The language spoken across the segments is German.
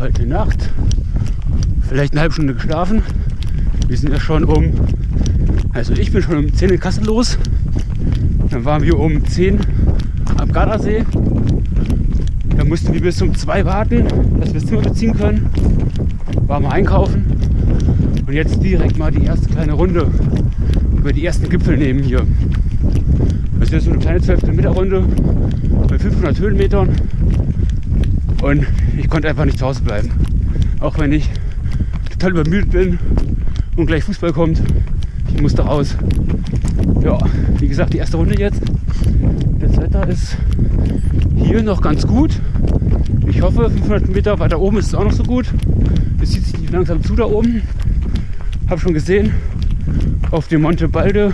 Heute Nacht vielleicht eine halbe Stunde geschlafen. Wir sind ja schon also ich bin schon um 10 in Kassel los. Dann waren wir um 10 am Gardasee. Dann mussten wir bis um 2 warten, dass wir das Zimmer beziehen können. Waren wir einkaufen. Und jetzt direkt mal die erste kleine Runde über die ersten Gipfel nehmen hier. Das ist jetzt so eine kleine 12 Kilometer Runde bei 500 Höhenmetern. Und ich konnte einfach nicht zu Hause bleiben. Auch wenn ich total übermüdet bin und gleich Fußball kommt. Ich musste raus. Ja, wie gesagt, die erste Runde jetzt. Das Wetter ist hier noch ganz gut. Ich hoffe, 500 Meter weiter oben ist es auch noch so gut. Es zieht sich nicht langsam zu da oben. Habe schon gesehen, auf dem Monte Baldo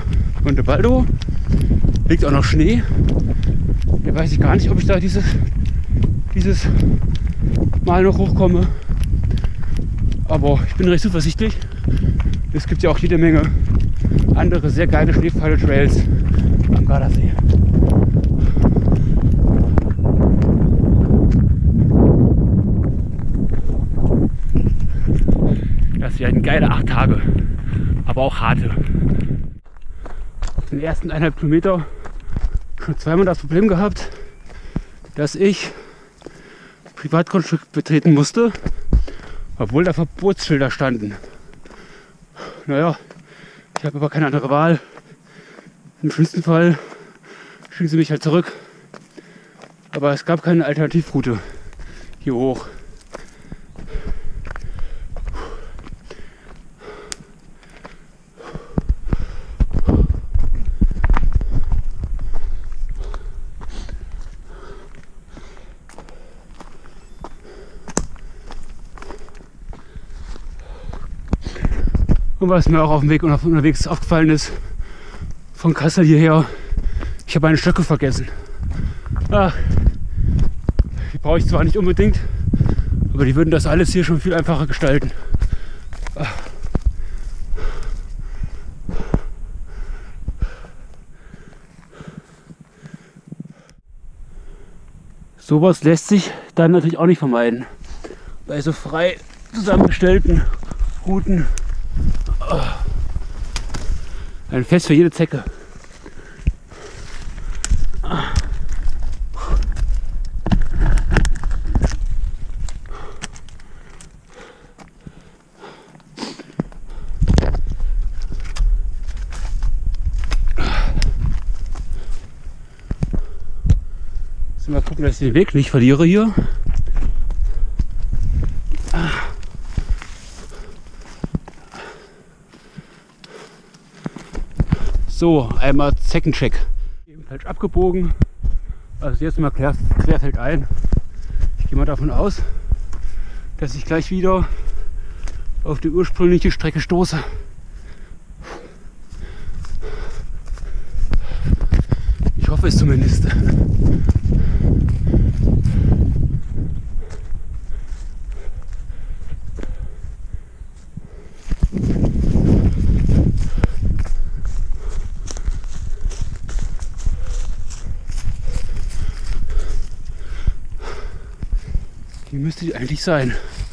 liegt auch noch Schnee. Hier weiß ich gar nicht, ob ich da dieses Mal noch hochkomme. Aber ich bin recht zuversichtlich. Es gibt ja auch jede Menge andere sehr geile Schneepfeile-Trails am Gardasee. Das werden geile 8 Tage, aber auch harte. Auf den ersten 1,5 Kilometer schon zweimal das Problem gehabt, dass ich Privatgrundstück betreten musste, obwohl da Verbotsschilder standen. Naja, ich habe aber keine andere Wahl. Im schlimmsten Fall schicken sie mich halt zurück. Aber es gab keine Alternativroute hier hoch. Und was mir auch auf dem Weg und unterwegs aufgefallen ist, von Kassel hierher, ich habe meine Stöcke vergessen. Die brauche ich zwar nicht unbedingt, aber die würden das alles hier schon viel einfacher gestalten. Sowas lässt sich dann natürlich auch nicht vermeiden. Bei so frei zusammengestellten Routen. Ein Fest für jede Zecke. Mal gucken, dass ich den Weg nicht verliere hier. So, einmal Zeckencheck. Eben falsch abgebogen. Also jetzt mal querfeldein. Ich gehe mal davon aus, dass ich gleich wieder auf die ursprüngliche Strecke stoße. Ich hoffe es zumindest. Die müsste die eigentlich sein.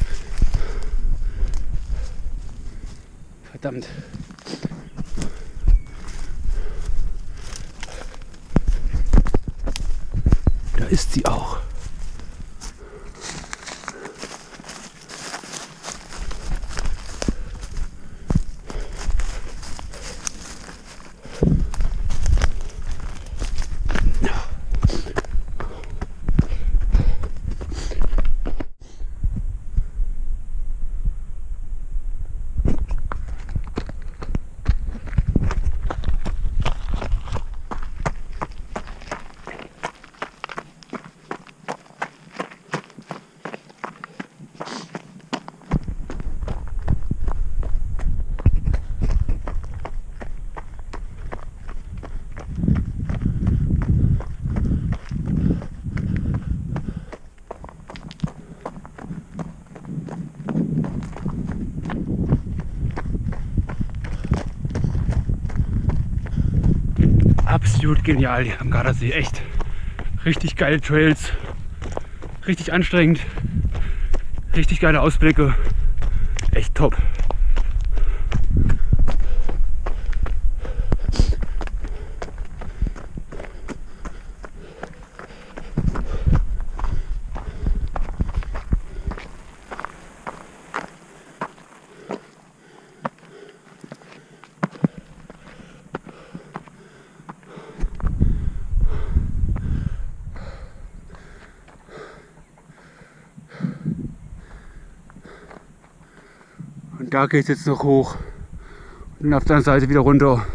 Verdammt. Da ist sie auch. Absolut genial hier am Gardasee, echt. Richtig geile Trails, richtig anstrengend. Richtig geile Ausblicke. Echt top. Und da geht es jetzt noch hoch und auf der anderen Seite wieder runter.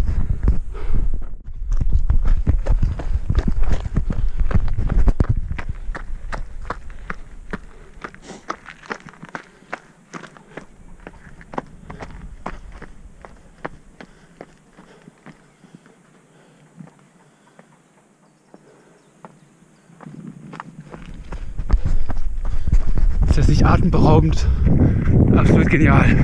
Ist das nicht atemberaubend? Absolut genial.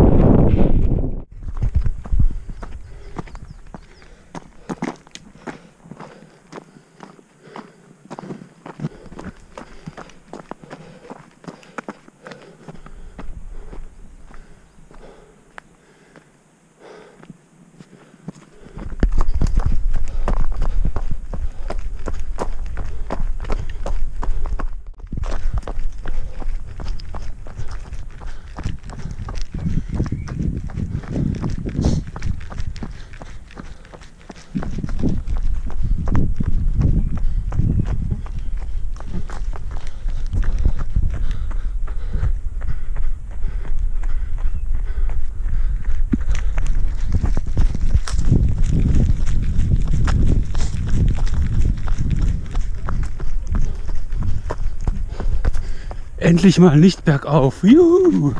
Endlich mal nicht bergauf. Juhu.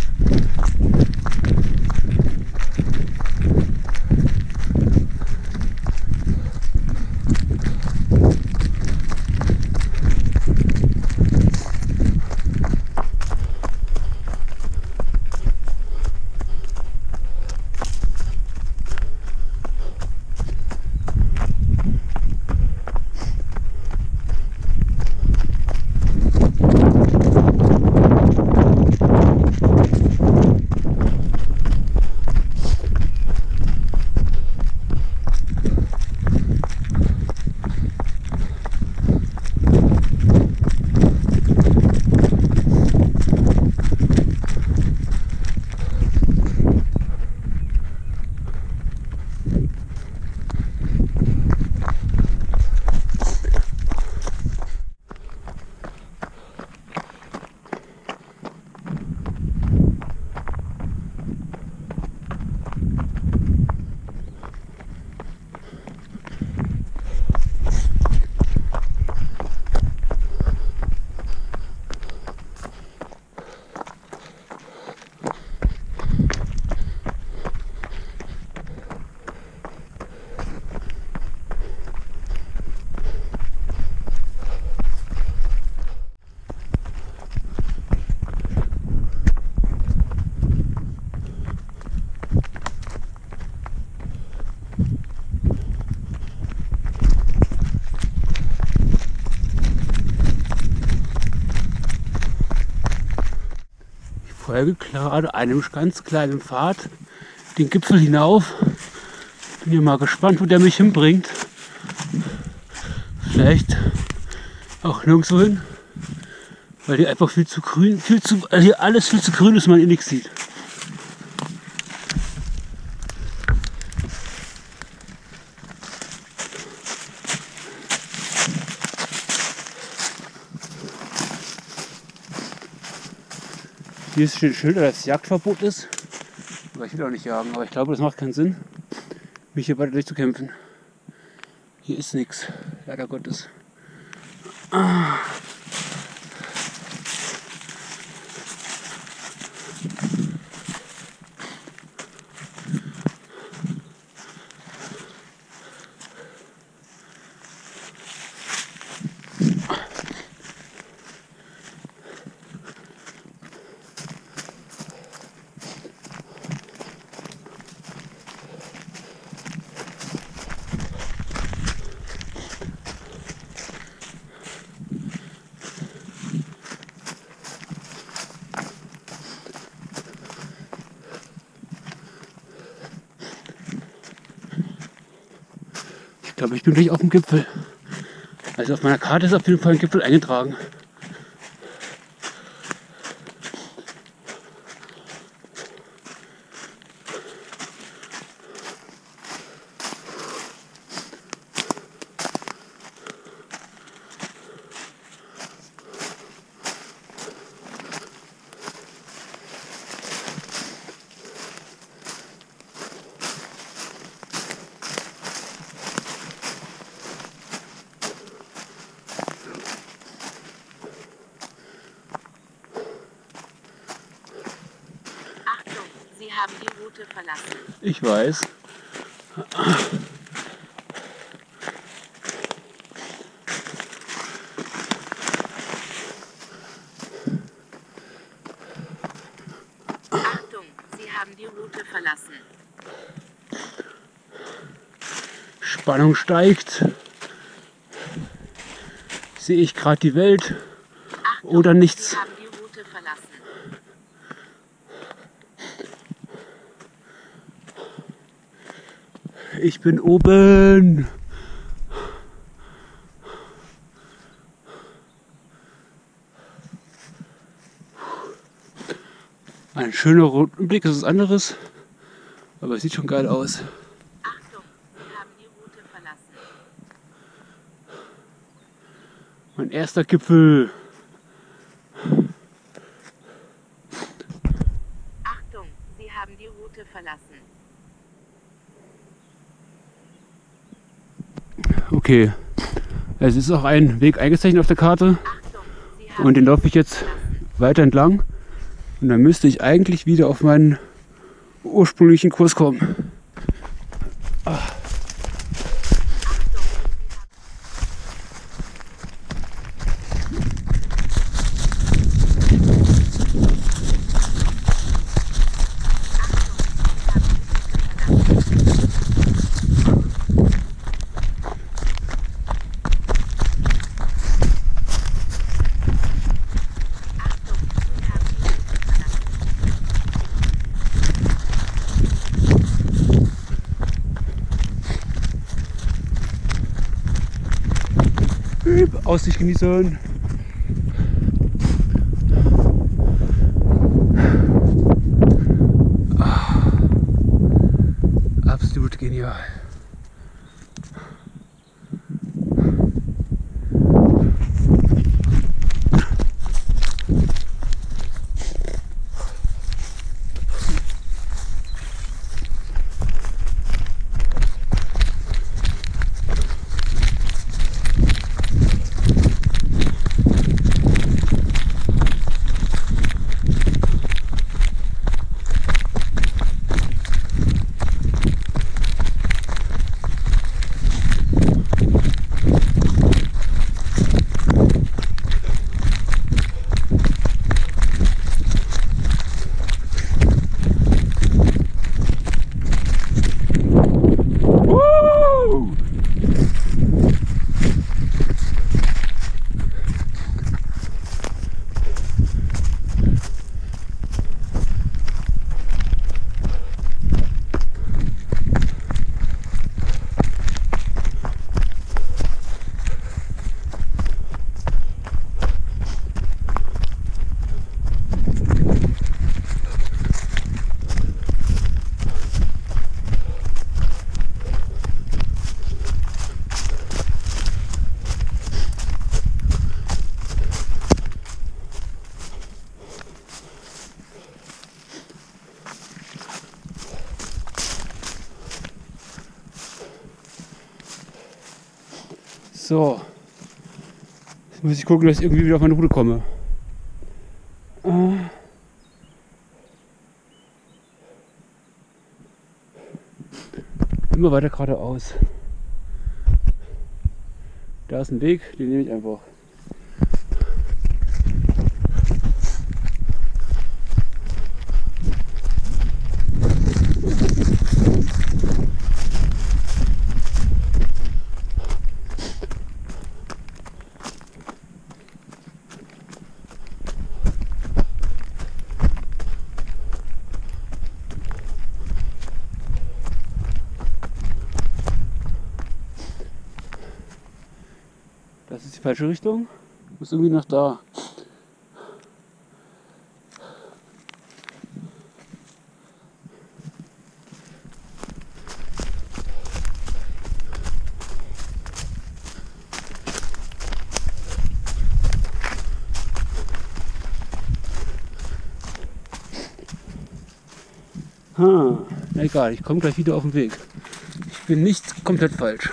Folge gerade einem ganz kleinen Pfad den Gipfel hinauf. Bin ja mal gespannt, wo der mich hinbringt. Vielleicht auch nirgendwo hin, weil hier einfach viel zu grün, hier alles viel zu grün ist, man eh nichts sieht. Hier ist ein Schild, dass Jagdverbot ist. Aber ich will auch nicht jagen, aber ich glaube, das macht keinen Sinn, mich hier weiter durchzukämpfen. Hier ist nichts, leider Gottes. glaube, ich bin gleich auf dem Gipfel. Also auf meiner Karte ist auf jeden Fall ein Gipfel eingetragen. Sie haben die Route verlassen. Ich weiß. Achtung, Sie haben die Route verlassen. Spannung steigt. Sehe ich gerade die Welt Achtung, oder nichts? Sie haben die Route verlassen. Ich bin oben. Ein schöner Rundblick, das ist was anderes, aber es sieht schon geil aus. Achtung, Sie haben die Route verlassen. Mein erster Gipfel. Achtung, Sie haben die Route verlassen. Okay, es ist auch ein Weg eingezeichnet auf der Karte Achtung, Sie haben und den laufe ich jetzt weiter entlang und dann müsste ich eigentlich wieder auf meinen ursprünglichen Kurs kommen. Aussicht genießen. Absolut genial. So, jetzt muss ich gucken, dass ich irgendwie wieder auf meine Route komme. Immer weiter geradeaus. Da ist ein Weg, den nehme ich einfach. falsche Richtung. Muss irgendwie nach da. Egal, ich komme gleich wieder auf den Weg. Ich bin nicht komplett falsch.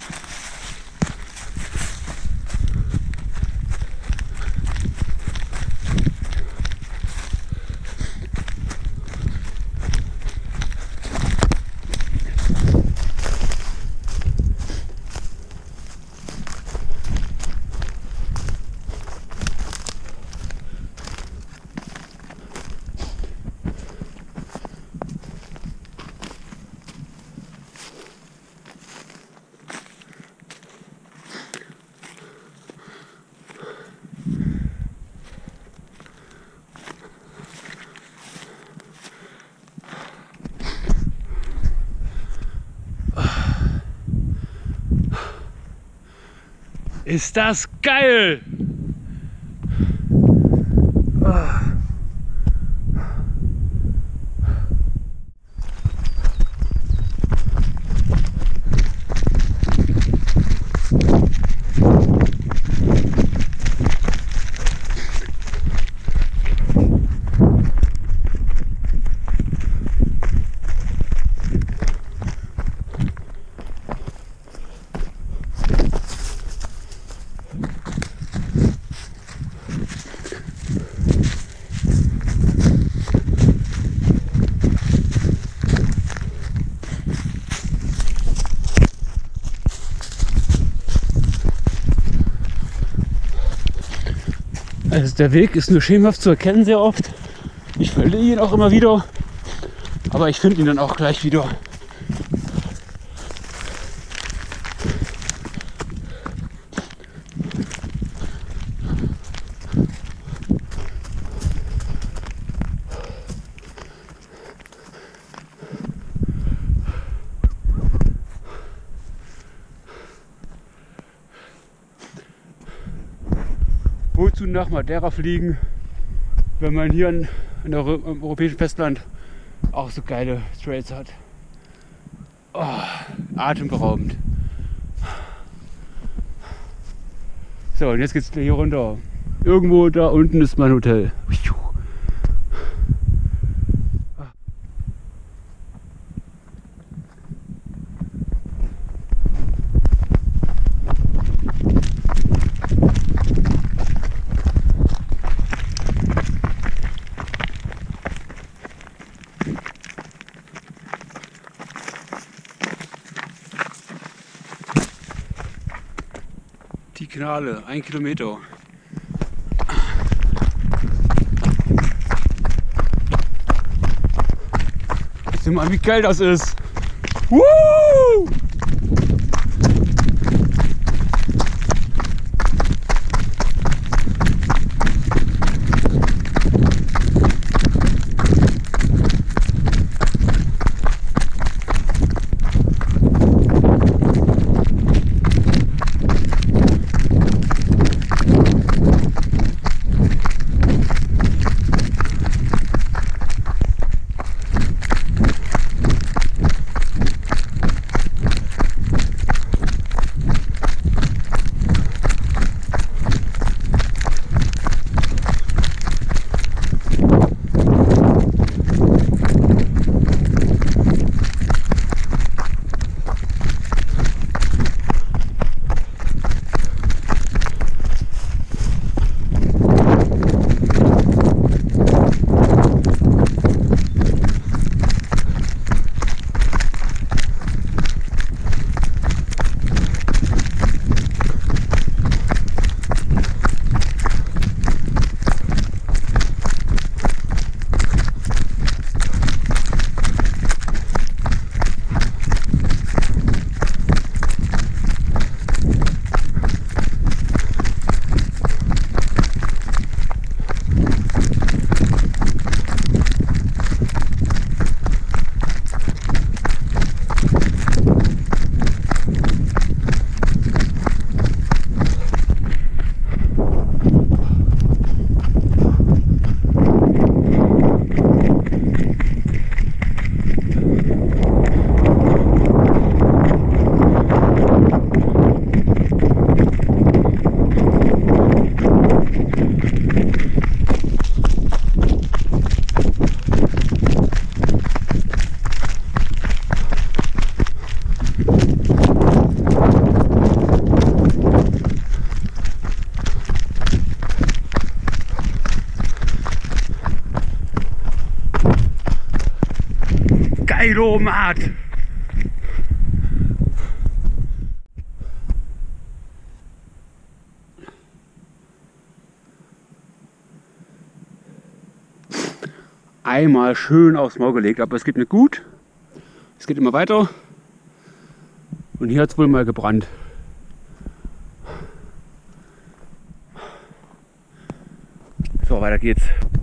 Ist das geil! Also der Weg ist nur schemenhaft zu erkennen sehr oft. Ich verliere ihn auch immer wieder, aber ich finde ihn dann auch gleich wieder. Wozu nach Madeira fliegen, wenn man hier am europäischen Festland auch so geile Trails hat? Oh, atemberaubend. So, und jetzt geht's hier runter. Irgendwo da unten ist mein Hotel. Die Knale, 1 Kilometer. Sieh mal, wie geil das ist. Woo! Eidomat! Einmal schön aufs Maul gelegt, aber es geht mir gut. Es geht immer weiter. Und hier hat es wohl mal gebrannt. So, weiter geht's.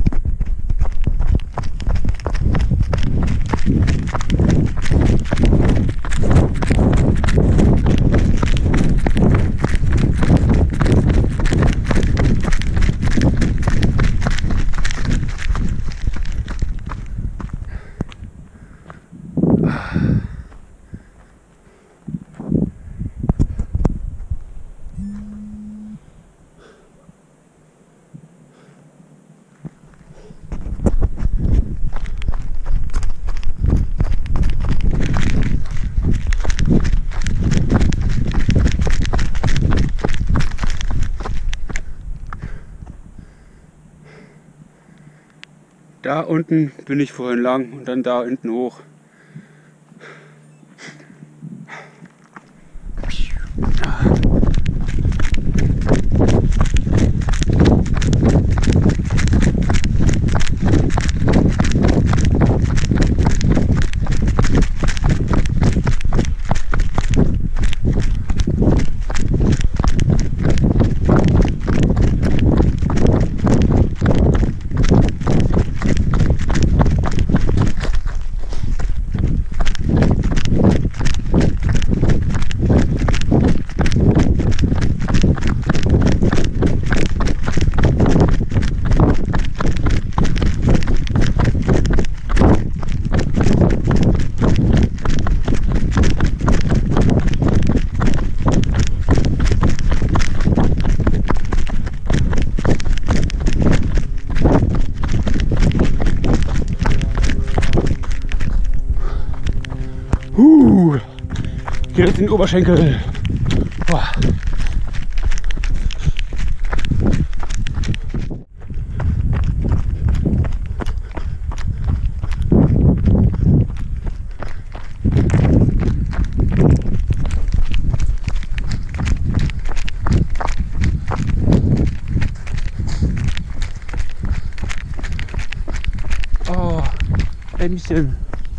Da unten bin ich vorhin lang und dann da hinten hoch. Geht jetzt in den Oberschenkel. Boah. Oh, Ämchen.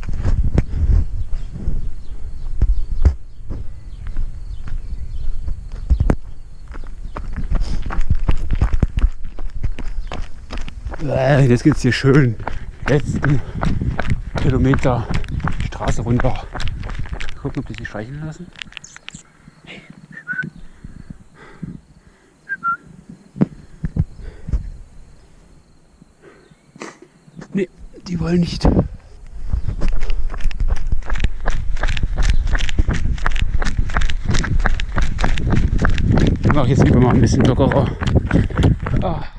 Jetzt geht es hier schön letzten Kilometer die Straße runter. Gucken, ob die sich streicheln lassen. Nee, die wollen nicht. Ich mache jetzt lieber mal ein bisschen lockerer. Ah.